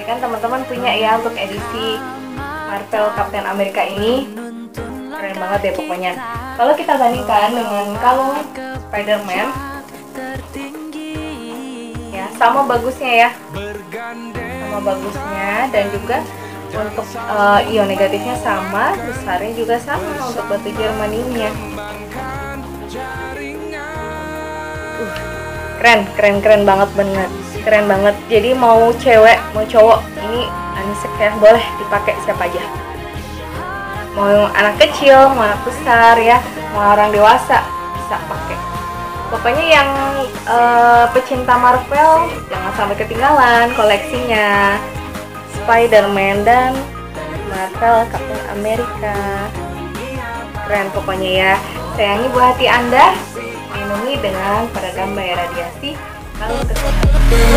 kan teman-teman punya ya untuk edisi Marvel Captain America ini. Keren banget deh pokoknya. Kalau kita bandingkan dengan kalung Spider-Man, ya sama bagusnya ya, sama bagusnya, dan juga untuk ion negatifnya sama, besarnya juga sama untuk batu germaniumnya. Keren banget, bener keren banget. Jadi mau cewek mau cowok ini unisex ya, boleh dipakai siapa aja, mau anak kecil mau anak besar ya, mau orang dewasa bisa pakai. Pokoknya yang pecinta Marvel jangan sampai ketinggalan koleksinya Spider-Man dan Marvel Captain America. Keren pokoknya ya. Sayangi buah hati Anda, lindungi dengan peredam bahaya radiasi kalung kesehatan.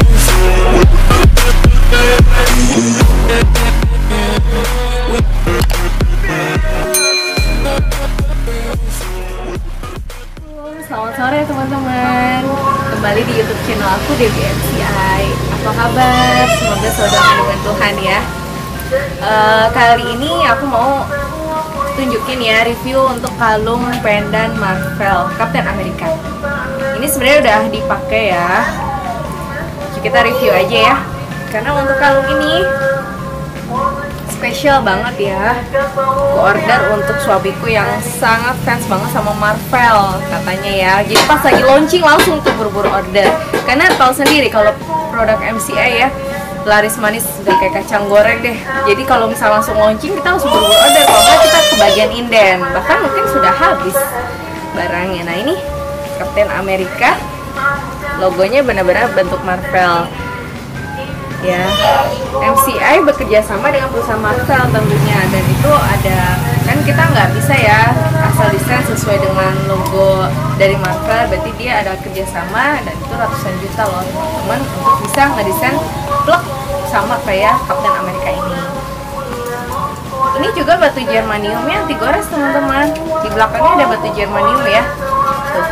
Selamat sore teman-teman, kembali di YouTube channel aku Dewi MCI. Apa kabar? Semoga saudara dengan Tuhan ya. Kali ini aku mau tunjukin ya review untuk kalung pendan Marvel Captain America. Ini sebenarnya udah dipakai ya. Kita review aja ya. Karena untuk kalung ini spesial banget ya. Aku order untuk suamiku yang sangat fans banget sama Marvel katanya ya. Jadi pas lagi launching langsung tuh buru-buru order. Karena tahu sendiri kalau produk MCI ya laris manis udah kayak kacang goreng deh. Jadi kalau misal langsung launching kita langsung buru-buru order. Kalau nggak kita kebagian inden. Bahkan mungkin sudah habis barangnya. Nah ini Captain America, logonya benar-benar bentuk Marvel. Ya, MCI bekerja sama dengan perusahaan Marvel tentunya, dan itu ada kan kita nggak bisa ya asal desain sesuai dengan logo dari Marvel, berarti dia ada kerjasama dan itu ratusan juta loh teman-teman untuk bisa ngedesain plek sama kayak Captain America ini. Ini juga batu germaniumnya anti gores teman-teman, di belakangnya ada batu germanium ya. Tuh.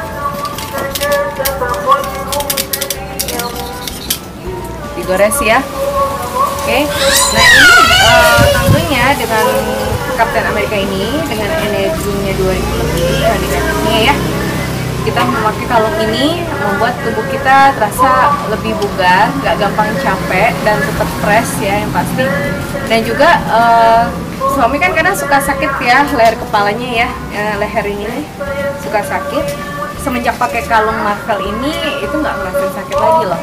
Digores ya. Oke. Nah ini tentunya dengan Captain America ini dengan energinya 2000 lebih negatifnya ya, kita memakai kalung ini membuat tubuh kita terasa lebih bugar, nggak gampang capek dan tetap fresh ya yang pasti. Dan juga suami kan kadang suka sakit ya leher kepalanya ya, leher ini suka sakit. Semenjak pakai kalung Marvel ini itu nggak ngerasain sakit lagi loh.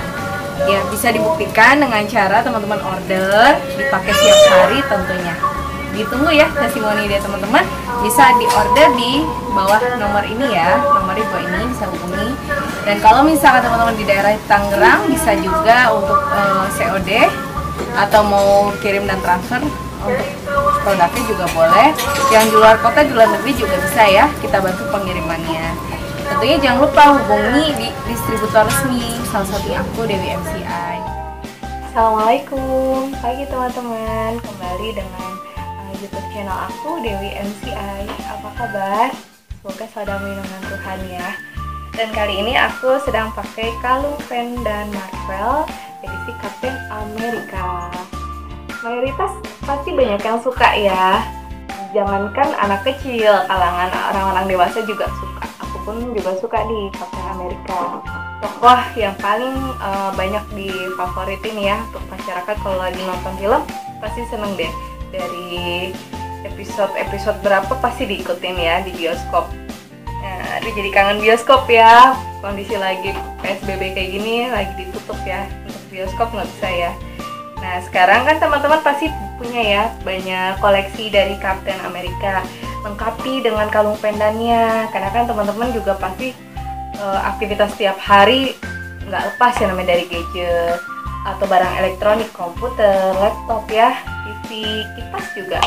Ya bisa dibuktikan dengan cara teman-teman order dipakai setiap hari tentunya. Ditunggu ya testimoni dia teman-teman, bisa diorder di bawah nomor ini ya, nomor di bawah ini bisa hubungi. Dan kalau misalkan teman-teman di daerah Tangerang bisa juga untuk COD atau mau kirim dan transfer untuk produknya juga boleh. Yang di luar kota, di luar negeri juga bisa ya, kita bantu pengirimannya. Tentunya jangan lupa hubungi di distributor resmi, salah satunya aku Dewi MCI. Assalamualaikum, pagi teman-teman, kembali dengan YouTube channel aku Dewi MCI. Apa kabar? Semoga selalu dengan Tuhan ya. Dan kali ini aku sedang pakai kalung pendan Marvel edisi Captain America. Mayoritas pasti banyak yang suka ya. Jangankan anak kecil, kalangan orang-orang dewasa juga suka. Aku pun juga suka di Captain America. Tokoh yang paling banyak difavoritin ya untuk masyarakat kalau lagi nonton film pasti seneng deh. Dari episode berapa pasti diikutin ya di bioskop. Nah, aduh jadi kangen bioskop ya. Kondisi lagi PSBB kayak gini lagi ditutup ya, untuk bioskop nggak bisa ya. Nah sekarang kan teman-teman pasti punya ya banyak koleksi dari Captain America, lengkapi dengan kalung pendannya. Karena kan teman-teman juga pasti aktivitas setiap hari nggak lepas ya namanya dari gadget atau barang elektronik, komputer, laptop ya, TV, kipas juga,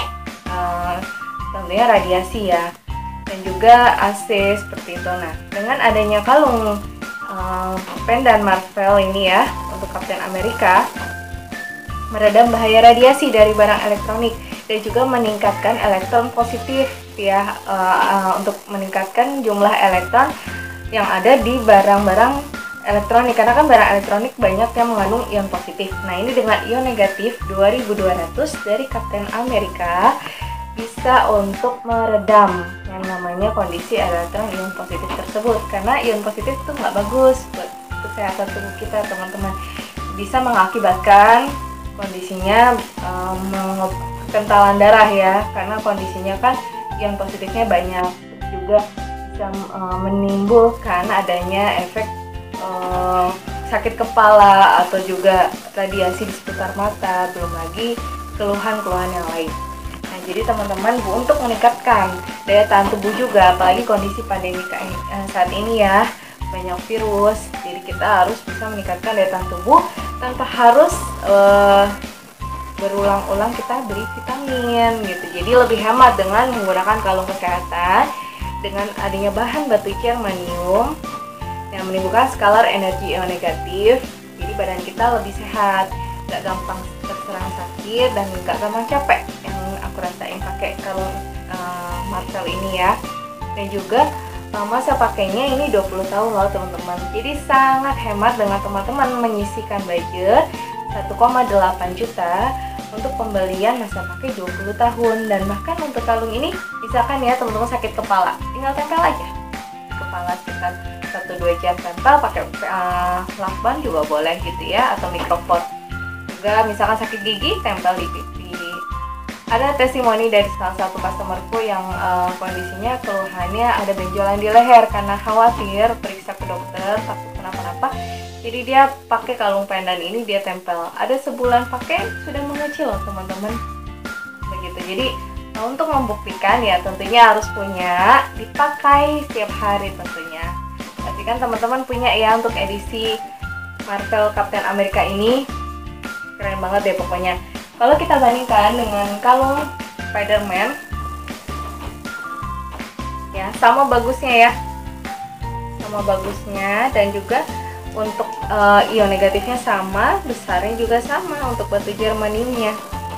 tentunya radiasi ya, dan juga AC seperti itu. Nah dengan adanya kalung pendan Marvel ini ya untuk Captain America, meredam bahaya radiasi dari barang elektronik dan juga meningkatkan elektron positif ya, untuk meningkatkan jumlah elektron yang ada di barang-barang elektronik, karena kan barang elektronik banyak yang mengandung ion positif. Nah, ini dengan ion negatif 2200 dari Kapten Amerika bisa untuk meredam yang namanya kondisi elektron ion positif tersebut, karena ion positif itu nggak bagus buat kesehatan tubuh kita, teman-teman. Bisa mengakibatkan kondisinya kekentalan darah ya, karena kondisinya kan ion positifnya banyak. Juga bisa menimbulkan adanya efek sakit kepala atau juga radiasi di sekitar mata, belum lagi keluhan-keluhan yang lain. Nah, jadi teman-teman, untuk meningkatkan daya tahan tubuh juga, apalagi kondisi pandemi saat ini ya, banyak virus, jadi kita harus bisa meningkatkan daya tahan tubuh tanpa harus berulang-ulang kita beli vitamin gitu. Jadi lebih hemat dengan menggunakan kalung kesehatan dengan adanya bahan batu germanium yang menimbulkan skalar energi ion negatif. Jadi badan kita lebih sehat, gak gampang terserang sakit dan gak gampang capek. Yang aku rasain pakai kalung Marvel ini ya. Dan juga masa pakainya ini 20 tahun loh teman-teman. Jadi sangat hemat dengan teman-teman menyisihkan budget 1,8 juta untuk pembelian masa pakai 20 tahun. Dan bahkan untuk kalung ini, misalkan ya teman-teman sakit kepala, tinggal tempel aja kepala sekitar 1-2 jam, tempel pakai lakban juga boleh gitu ya, atau mikrofon. Juga misalkan sakit gigi, tempel di pipi. Ada testimoni dari salah satu customerku yang kondisinya keluhannya ada benjolan di leher, karena khawatir periksa ke dokter takut kenapa-napa. Jadi dia pakai kalung pendan ini, dia tempel. Ada sebulan pakai sudah mengecil loh teman-teman. Begitu. Jadi untuk membuktikan ya tentunya harus punya, dipakai setiap hari tentunya. Tapi kan teman-teman punya ya untuk edisi Marvel Kapten Amerika ini, keren banget deh pokoknya. Kalau kita bandingkan dengan kalung Spider-Man, ya sama bagusnya ya, sama bagusnya, dan juga untuk ion negatifnya sama, besarnya juga sama untuk batu germaniumnya.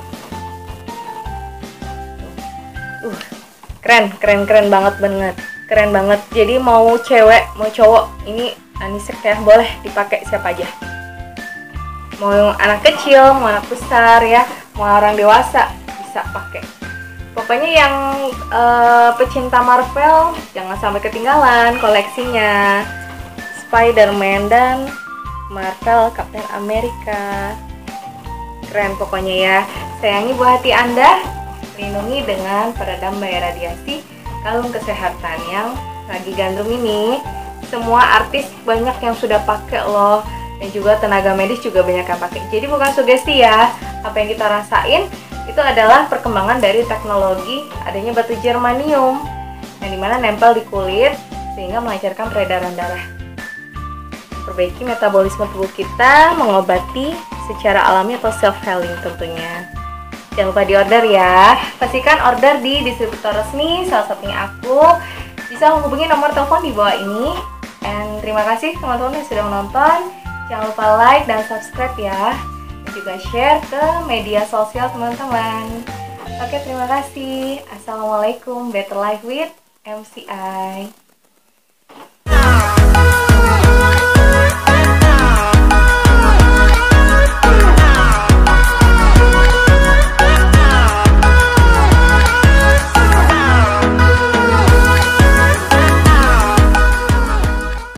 Keren banget, keren banget. Jadi mau cewek mau cowok, ini anisek ya, boleh dipakai siapa aja. Mau anak kecil, mau anak besar ya, mau orang dewasa bisa pakai. Pokoknya yang pecinta Marvel jangan sampai ketinggalan koleksinya Spider-Man dan Marvel Kapten Amerika. Keren pokoknya ya. Sayangi buah hati Anda, lindungi dengan peredam bahaya radiasi kalung kesehatan yang lagi gandrung ini. Semua artis banyak yang sudah pakai loh, dan juga tenaga medis juga banyak yang pakai. Jadi bukan sugesti ya, apa yang kita rasain itu adalah perkembangan dari teknologi adanya batu germanium yang dimana nempel di kulit sehingga melancarkan peredaran darah, perbaiki metabolisme tubuh kita, mengobati secara alami atau self healing tentunya. Jangan lupa di order ya. Pastikan order di distributor resmi, salah satunya aku. Bisa menghubungi nomor telepon di bawah ini. Dan terima kasih teman-teman yang sudah menonton. Jangan lupa like dan subscribe ya. Dan juga share ke media sosial teman-teman. Oke, terima kasih. Assalamualaikum. Better Life with MCI.